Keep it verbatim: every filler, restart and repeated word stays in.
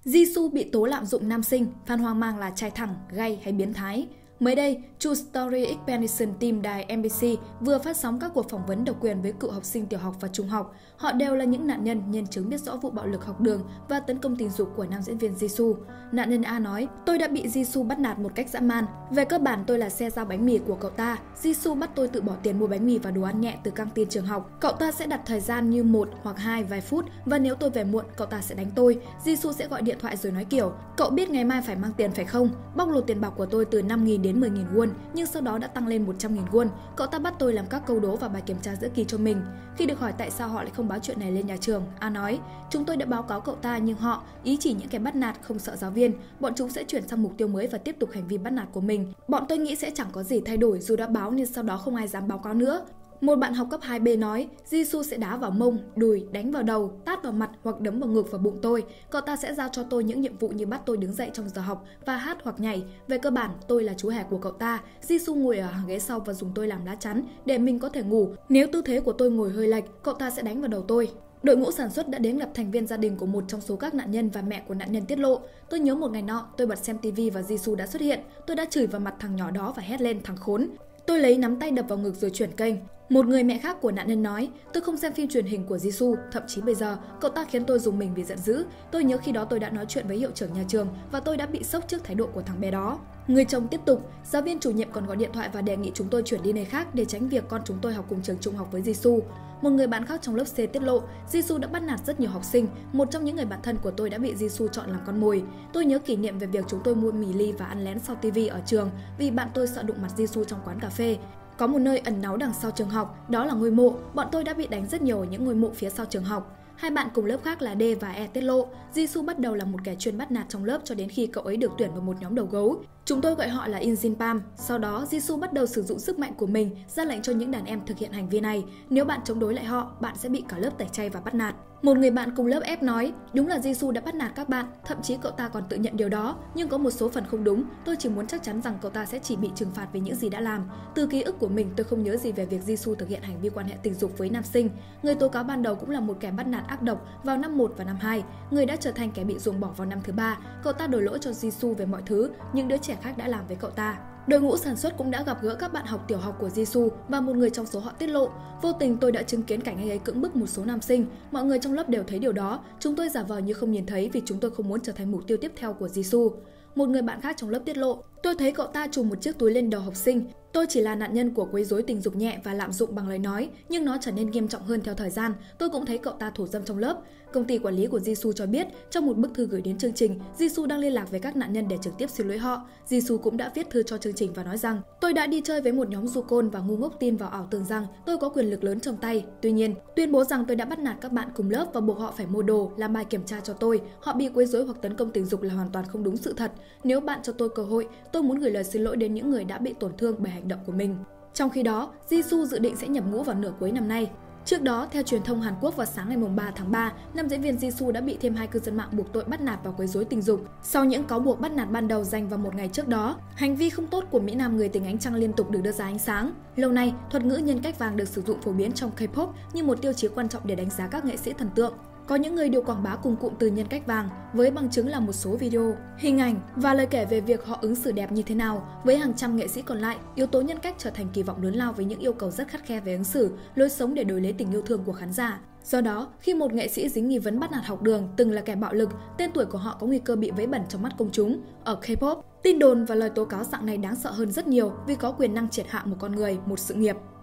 Jisoo bị tố lạm dụng nam sinh, fan hoang mang là trai thẳng, gay hay biến thái. Mới đây, True Story Expedition Team đài en bê xê vừa phát sóng các cuộc phỏng vấn độc quyền với cựu học sinh tiểu học và trung học. Họ đều là những nạn nhân nhân chứng biết rõ vụ bạo lực học đường và tấn công tình dục của nam diễn viên Jisoo. Nạn nhân A nói, tôi đã bị Jisoo bắt nạt một cách dã man. Về cơ bản tôi là xe giao bánh mì của cậu ta. Jisoo bắt tôi tự bỏ tiền mua bánh mì và đồ ăn nhẹ từ căng tin trường học. Cậu ta sẽ đặt thời gian như một hoặc hai vài phút và nếu tôi về muộn, cậu ta sẽ đánh tôi. Jisoo sẽ gọi điện thoại rồi nói kiểu, cậu biết ngày mai phải mang tiền phải không? Bóc lột tiền bạc của tôi từ năm nghìn đến mười nghìn won, nhưng sau đó đã tăng lên một trăm nghìn won. Cậu ta bắt tôi làm các câu đố và bài kiểm tra giữa kỳ cho mình. Khi được hỏi tại sao họ lại không báo chuyện này lên nhà trường, A nói, chúng tôi đã báo cáo cậu ta nhưng họ, ý chỉ những kẻ bắt nạt không sợ giáo viên, bọn chúng sẽ chuyển sang mục tiêu mới và tiếp tục hành vi bắt nạt của mình. Bọn tôi nghĩ sẽ chẳng có gì thay đổi dù đã báo nhưng sau đó không ai dám báo cáo nữa. Một bạn học cấp hai B nói, Jisoo sẽ đá vào mông, đùi, đánh vào đầu, tát vào mặt hoặc đấm vào ngực và bụng tôi. Cậu ta sẽ giao cho tôi những nhiệm vụ như bắt tôi đứng dậy trong giờ học và hát hoặc nhảy. Về cơ bản, tôi là chú hề của cậu ta. Jisoo ngồi ở hàng ghế sau và dùng tôi làm lá chắn để mình có thể ngủ. Nếu tư thế của tôi ngồi hơi lệch, cậu ta sẽ đánh vào đầu tôi. Đội ngũ sản xuất đã đến gặp thành viên gia đình của một trong số các nạn nhân và mẹ của nạn nhân tiết lộ. Tôi nhớ một ngày nọ, tôi bật xem ti vi và Jisoo đã xuất hiện. Tôi đã chửi vào mặt thằng nhỏ đó và hét lên thằng khốn. Tôi lấy nắm tay đập vào ngực rồi chuyển kênh. Một người mẹ khác của nạn nhân nói, tôi không xem phim truyền hình của Jisoo, thậm chí bây giờ, cậu ta khiến tôi rùng mình vì giận dữ. Tôi nhớ khi đó tôi đã nói chuyện với hiệu trưởng nhà trường và tôi đã bị sốc trước thái độ của thằng bé đó. Người chồng tiếp tục, giáo viên chủ nhiệm còn gọi điện thoại và đề nghị chúng tôi chuyển đi nơi khác để tránh việc con chúng tôi học cùng trường trung học với Jisoo. Một người bạn khác trong lớp C tiết lộ, Jisoo đã bắt nạt rất nhiều học sinh, một trong những người bạn thân của tôi đã bị Jisoo chọn làm con mồi. Tôi nhớ kỷ niệm về việc chúng tôi mua mì ly và ăn lén sau ti vi ở trường vì bạn tôi sợ đụng mặt Jisoo trong quán cà phê. Có một nơi ẩn náu đằng sau trường học, đó là ngôi mộ, bọn tôi đã bị đánh rất nhiều ở những ngôi mộ phía sau trường học. Hai bạn cùng lớp khác là D và E tiết lộ, Jisoo bắt đầu là một kẻ chuyên bắt nạt trong lớp cho đến khi cậu ấy được tuyển vào một nhóm đầu gấu. Chúng tôi gọi họ là Injinpam. Sau đó, Jisoo bắt đầu sử dụng sức mạnh của mình, ra lệnh cho những đàn em thực hiện hành vi này. Nếu bạn chống đối lại họ, bạn sẽ bị cả lớp tẩy chay và bắt nạt. Một người bạn cùng lớp F nói, đúng là Jisoo đã bắt nạt các bạn, thậm chí cậu ta còn tự nhận điều đó, nhưng có một số phần không đúng. Tôi chỉ muốn chắc chắn rằng cậu ta sẽ chỉ bị trừng phạt vì những gì đã làm. Từ ký ức của mình, tôi không nhớ gì về việc Jisoo thực hiện hành vi quan hệ tình dục với nam sinh. Người tố cáo ban đầu cũng là một kẻ bắt nạt ác độc vào năm một và năm hai. Người đã trở thành kẻ bị ruồng bỏ vào năm thứ ba. Cậu ta đổ lỗi cho Jisoo về mọi thứ, những đứa trẻ khác đã làm với cậu ta. Đội ngũ sản xuất cũng đã gặp gỡ các bạn học tiểu học của Jisoo và một người trong số họ tiết lộ, vô tình tôi đã chứng kiến cảnh anh ấy cưỡng bức một số nam sinh. Mọi người trong lớp đều thấy điều đó. Chúng tôi giả vờ như không nhìn thấy vì chúng tôi không muốn trở thành mục tiêu tiếp theo của Jisoo. Một người bạn khác trong lớp tiết lộ, tôi thấy cậu ta trùm một chiếc túi lên đầu học sinh. Tôi chỉ là nạn nhân của quấy rối tình dục nhẹ và lạm dụng bằng lời nói, nhưng nó trở nên nghiêm trọng hơn theo thời gian. Tôi cũng thấy cậu ta thủ dâm trong lớp. Công ty quản lý của Jisoo cho biết, trong một bức thư gửi đến chương trình, Jisoo đang liên lạc với các nạn nhân để trực tiếp xin lỗi họ. Jisoo cũng đã viết thư cho chương trình và nói rằng, tôi đã đi chơi với một nhóm du côn và ngu ngốc tin vào ảo tưởng rằng tôi có quyền lực lớn trong tay. Tuy nhiên, tuyên bố rằng tôi đã bắt nạt các bạn cùng lớp và buộc họ phải mua đồ, làm bài kiểm tra cho tôi. Họ bị quấy rối hoặc tấn công tình dục là hoàn toàn không đúng sự thật. Nếu bạn cho tôi cơ hội, tôi muốn gửi lời xin lỗi đến những người đã bị tổn thương bởi hành động của mình. Trong khi đó, Jisoo dự định sẽ nhập ngũ vào nửa cuối năm nay. Trước đó, theo truyền thông Hàn Quốc vào sáng ngày ba tháng ba, nam diễn viên Jisoo đã bị thêm hai cư dân mạng buộc tội bắt nạt và quấy rối tình dục. Sau những cáo buộc bắt nạt ban đầu dành vào một ngày trước đó, hành vi không tốt của mỹ nam người tình ánh trăng liên tục được đưa ra ánh sáng. Lâu nay, thuật ngữ nhân cách vàng được sử dụng phổ biến trong K-pop như một tiêu chí quan trọng để đánh giá các nghệ sĩ thần tượng. Có những người đều quảng bá cùng cụm từ nhân cách vàng, với bằng chứng là một số video, hình ảnh và lời kể về việc họ ứng xử đẹp như thế nào. Với hàng trăm nghệ sĩ còn lại, yếu tố nhân cách trở thành kỳ vọng lớn lao với những yêu cầu rất khắt khe về ứng xử, lối sống để đổi lấy tình yêu thương của khán giả. Do đó, khi một nghệ sĩ dính nghi vấn bắt nạt học đường, từng là kẻ bạo lực, tên tuổi của họ có nguy cơ bị vấy bẩn trong mắt công chúng. Ở K-pop, tin đồn và lời tố cáo dạng này đáng sợ hơn rất nhiều vì có quyền năng triệt hạ một con người, một sự nghiệp.